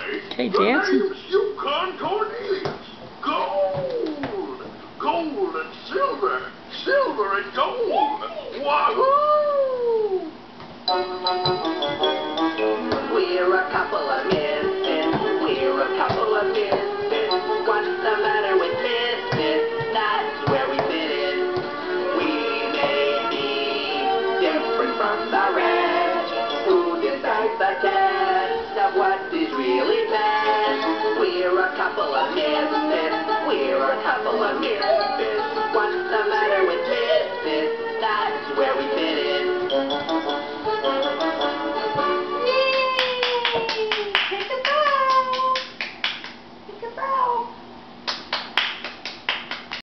Okay, the dancing. name's Yukon Cornelius. Gold! Gold and silver! Silver and gold! Wahoo! We're a couple of misfits. We're a couple of misfits. What's the matter with misfits? That's where we fit in. We may be different from the